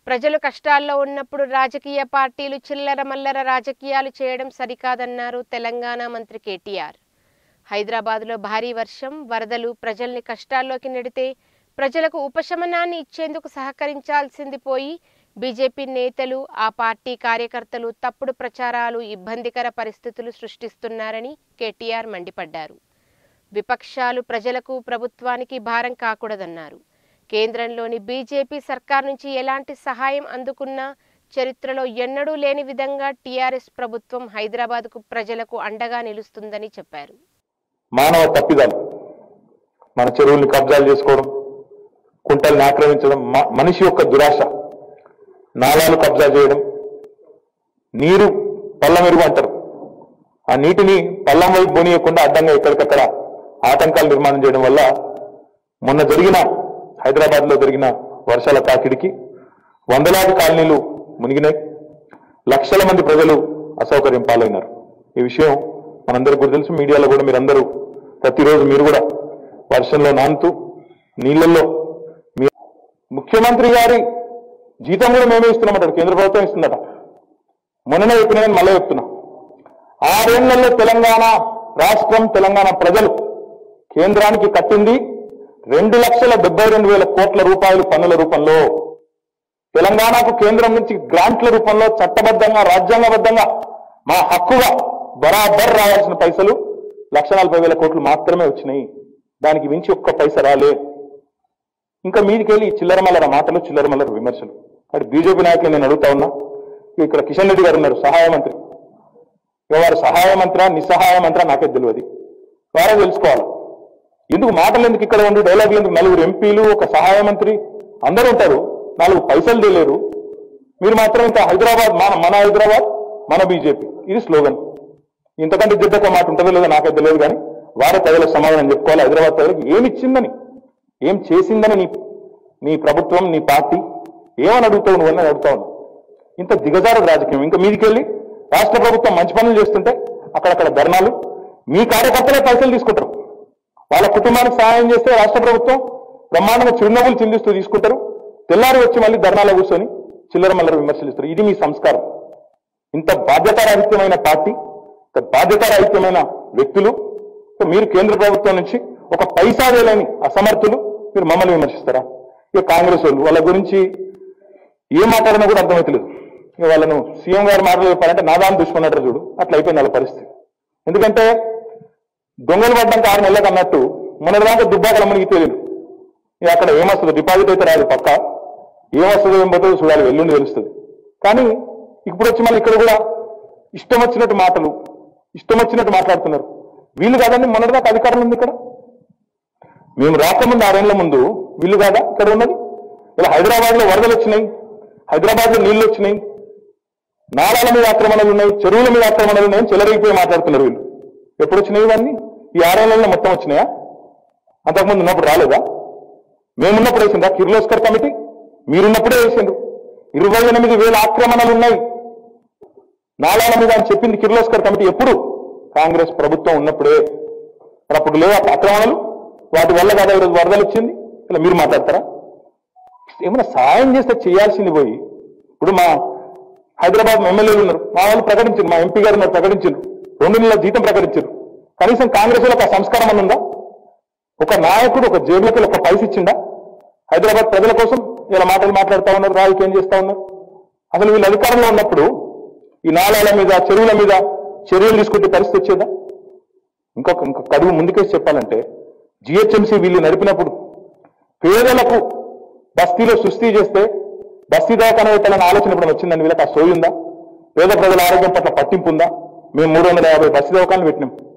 ప్రజలు కష్టాల్లో ఉన్నప్పుడు రాజకీయ పార్టీలు చిల్లర మల్లర రాజకీయాలు చేయడం సరికాదన్నారు తెలంగాణ మంత్రి కేటీఆర్. హైదరాబాద్లో భారీ వర్షం, వరదలు ప్రజల్ని కష్టాల్లోకి నెడితే ప్రజలకు ఉపశమనాన్ని ఇచ్చేందుకు సహకరించాల్సింది పోయి బీజేపీ నేతలు, ఆ పార్టీ కార్యకర్తలు తప్పుడు ప్రచారాలు, ఇబ్బందికర పరిస్థితులు సృష్టిస్తున్నారని కేటీఆర్ మండిపడ్డారు. విపక్షాలు ప్రజలకు, ప్రభుత్వానికి భారం కాకూడదన్నారు. కేంద్రంలోని బీజేపీ సర్కార్ నుంచి ఎలాంటి సహాయం అందుకున్నా చరిత్రలో ఎన్నడూ లేని విధంగా టీఆర్ఎస్ ప్రభుత్వం హైదరాబాద్కు ప్రజలకు అండగా నిలుస్తుందని చెప్పారు. మానవ తప్పిదాలు, మన చెరువుల్ని కబ్జాలు చేసుకోవడం, కుంటల్ని ఆక్రమించడం, మనిషి యొక్క దురాశ, నాలాలు కబ్జా చేయడం, నీరు పల్లమెరుగు అంటారు, ఆ నీటిని పల్లం వైపు పోనీయకుండా అడ్డంగా ఎక్కడికక్కడ ఆటంకాలు నిర్మాణం చేయడం వల్ల మొన్న జరిగిన హైదరాబాద్లో జరిగిన వర్షాల తాకిడికి వందలాది కాలనీలు మునిగినాయి, లక్షల మంది ప్రజలు అసౌకర్యం పాలైనారు. ఈ విషయం మనందరికీ కూడా తెలుసు. మీడియాలో కూడా మీరందరూ ప్రతిరోజు మీరు కూడా వర్షంలో నానుతూ నీళ్లలో మీ ముఖ్యమంత్రి గారి జీతం కూడా మేమే ఇస్తున్నామంటారు, కేంద్ర ప్రభుత్వం ఇస్తుందట. మొన్ననే చెప్పిన నేను మళ్ళీ చెప్తున్నా, 6 ఏళ్లలో తెలంగాణ రాష్ట్రం, తెలంగాణ ప్రజలు కేంద్రానికి కట్టింది 2,72,000 కోట్ల రూపాయలు పన్నుల రూపంలో. తెలంగాణకు కేంద్రం నుంచి గ్రాంట్ల రూపంలో చట్టబద్ధంగా, రాజ్యాంగబద్ధంగా మా హక్కుగా బరాబర్ రావాల్సిన పైసలు 1,40,000 కోట్లు మాత్రమే వచ్చినాయి. దానికి మించి ఒక్క పైస రాలే. ఇంకా మీదికెళ్ళి చిల్లరమల్లర మాటలు, చిల్లరమల్లర విమర్శలు. అటు బీజేపీ నాయకులు నేను అడుగుతా ఉన్నా, ఇక్కడ కిషన్ రెడ్డి గారు ఉన్నారు, సహాయ మంత్రి. వారు సహాయ మంత్రా, నిస్సహాయ మంత్రా నాకే తెలియదు, వారే తెలుసుకోవాలి. ఎందుకు మాటలు ఎందుకు ఇక్కడ ఉండి, డైలాగులు ఎందుకు? 4 ఎంపీలు, ఒక సహాయ మంత్రి అందరూ ఉంటారు, 4 పైసలు తెలియరు. మీరు మాత్రం ఇంత హైదరాబాద్ మన హైదరాబాద్ మన బీజేపీ, ఇది స్లోగన్. ఇంతకంటే దిద్దక మాట ఉంటుందో లేదో నాకే తెలియదు, కానీ వారే ప్రజలకు సమాధానం చెప్పుకోవాలి. హైదరాబాద్ ప్రజలకు ఏమి ఇచ్చిందని, ఏం చేసిందని నీ ప్రభుత్వం, నీ పార్టీ ఏమని అడుగుతావు నువ్వని అడుగుతా ఉన్నావు. ఇంత దిగజారు రాజకీయం. ఇంకా మీదికెళ్ళి రాష్ట్ర ప్రభుత్వం మంచి పనులు చేస్తుంటే అక్కడక్కడ ధర్నాలు, మీ కార్యకర్తలే పైసలు తీసుకుంటారు. వాళ్ళ కుటుంబానికి సహాయం చేస్తే రాష్ట్ర ప్రభుత్వం బ్రహ్మాండంగా చిరునవ్వులు చిందిస్తూ తీసుకుంటారు. తెల్లారి వచ్చి మళ్ళీ ధర్నాలో కూర్చొని చిల్లర మల్లర విమర్శలిస్తారు. ఇది మీ సంస్కారం. ఇంత బాధ్యతారాహిత్యమైన పార్టీ, ఇంత బాధ్యతారాహిత్యమైన వ్యక్తులు, మీరు కేంద్ర ప్రభుత్వం నుంచి ఒక పైసా వేలేని అసమర్థులు మీరు మమ్మల్ని విమర్శిస్తారా? ఇక కాంగ్రెస్ వాళ్ళు, వాళ్ళ గురించి ఏం మాట్లాడినా కూడా అర్థమవుతలేదు. ఇక వాళ్ళను సీఎం గారు మాటలు చెప్పాలంటే నాదాన్ని దుష్మన్నట్టు చూడు, అట్లా అయిపోయింది వాళ్ళ పరిస్థితి. ఎందుకంటే దొంగలు పడ్డానికి 6 నెలలకు అన్నట్టు మొన్నటిదాకా దుబ్బాకల మునిగి తెలియదు. ఇక అక్కడ ఏమొస్తుందో, డిపాజిట్ అయితే రాదు పక్క, ఏమొస్తుందో ఏం పోతుందో చూడాలి, ఎల్లుండి తెలుస్తుంది. కానీ ఇప్పుడు వచ్చి మళ్ళీ ఇక్కడ కూడా ఇష్టం వచ్చినట్టు మాటలు, ఇష్టం వచ్చినట్టు మాట్లాడుతున్నారు. వీళ్ళు కాదండి మొన్నటిదాకా అధికారం ఉంది ఇక్కడ. మేము రాకముందు 6 ఏళ్ల ముందు వీళ్ళు కాదా ఇక్కడ ఉన్నది? ఇలా హైదరాబాద్లో వరదలు వచ్చినాయి, హైదరాబాద్లో నీళ్లు వచ్చినాయి, నాలాల మీద ఆక్రమణలు ఉన్నాయి, చెరువుల మీద ఆక్రమణలు ఉన్నాయని చెలరైపోయి మాట్లాడుతున్నారు వీళ్ళు. ఎప్పుడు వచ్చినాయి ఇవన్నీ? ఈ 6 ఏళ్లలో మొత్తం వచ్చినాయా? అంతకుముందు ఉన్నప్పుడు రాలేదా? మేమున్నప్పుడు వేసిందా కిర్లోస్కర్ కమిటీ? మీరున్నప్పుడే వేసిండ్రు. 28,000 ఆక్రమణలు ఉన్నాయి నాలాల మీద అని చెప్పింది కిర్లోస్కర్ కమిటీ ఎప్పుడు? కాంగ్రెస్ ప్రభుత్వం ఉన్నప్పుడే. అప్పుడు లేవు ఆక్రమణలు, వాటి వల్ల కదా ఈరోజు వరదలు వచ్చింది. ఇలా మీరు మాట్లాడతారా? ఏమైనా సాయం చేస్తే చేయాల్సింది పోయి, ఇప్పుడు మా హైదరాబాద్ ఎమ్మెల్యేలు ఉన్నారు, మా వాళ్ళు ప్రకటించారు, మా ఎంపీ గారు ఉన్నారు, ప్రకటించారు, 2 నెలల జీతం ప్రకటించారు. కనీసం కాంగ్రెస్ వాళ్ళకి ఆ సంస్కారం అని ఉందా? ఒక నాయకుడు ఒక జేబులకి ఒక పైస ఇచ్చిందా? హైదరాబాద్ ప్రజల కోసం ఇలా మాటలు మాట్లాడుతూ ఉన్నారు, రాజకీయం చేస్తూ ఉన్నారు. అసలు వీళ్ళు అధికారంలో ఉన్నప్పుడు ఈ నాలాల మీద, చెరువుల మీద చర్యలు తీసుకుంటే పరిస్థితి వచ్చేదా? ఇంకొక కడుగు ముందుకేసి చెప్పాలంటే, జిహెచ్ఎంసీ వీళ్ళు నడిపినప్పుడు పేదలకు బస్తీలో సుస్థి చేస్తే బస్తీ దవాఖాన పెట్టాలని ఆలోచన ఇప్పుడు వచ్చిందని వీళ్ళకి ఆ సోయి ఉందా? పేద ప్రజల ఆరోగ్యం పట్ల పట్టింపు ఉందా? మేము 350 బస్తీ దవాఖానలు పెట్టినాం.